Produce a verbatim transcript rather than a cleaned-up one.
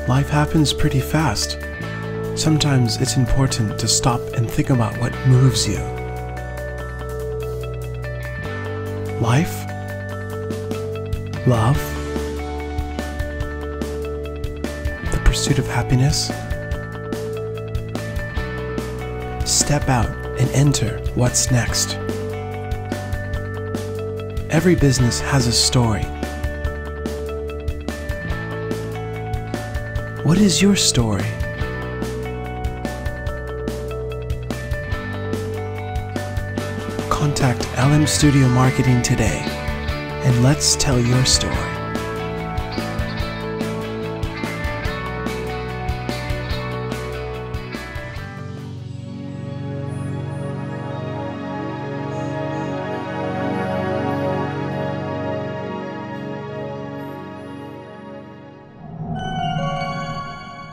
Life happens pretty fast. Sometimes it's important to stop and think about what moves you. Life? Love? The pursuit of happiness? Step out and enter what's next. Every business has a story. What is your story? Contact L M Studio Marketing today and let's tell your story.